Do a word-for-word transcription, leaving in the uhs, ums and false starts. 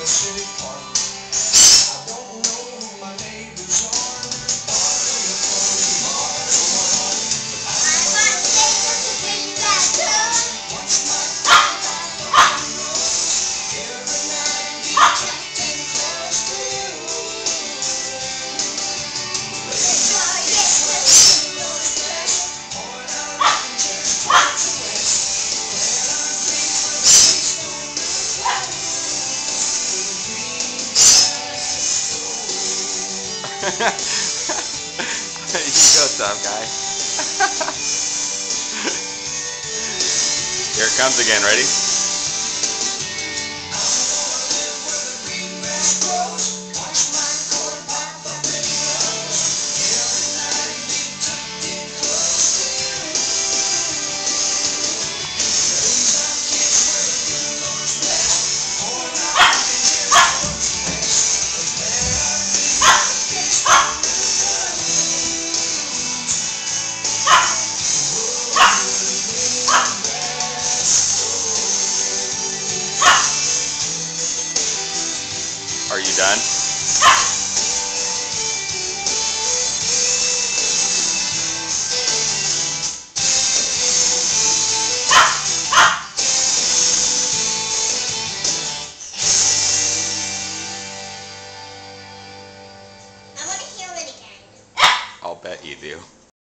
You go, tough guy. Here it comes again. Ready? Are you done? I want to hear it again. I'll bet you do.